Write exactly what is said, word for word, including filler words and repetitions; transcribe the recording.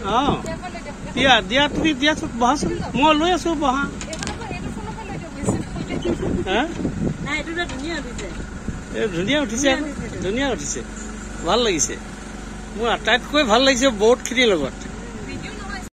অঁ দিয়া দিয়া তুমি দিয়া বহাচোন মই লৈ আছো বহা ধুনীয়া উঠিছে ধুনীয়া উঠিছে ভাল লাগিছে মোৰ আটাইতকৈ ভাল লাগিছে বৰ্ডখিনিৰ লগত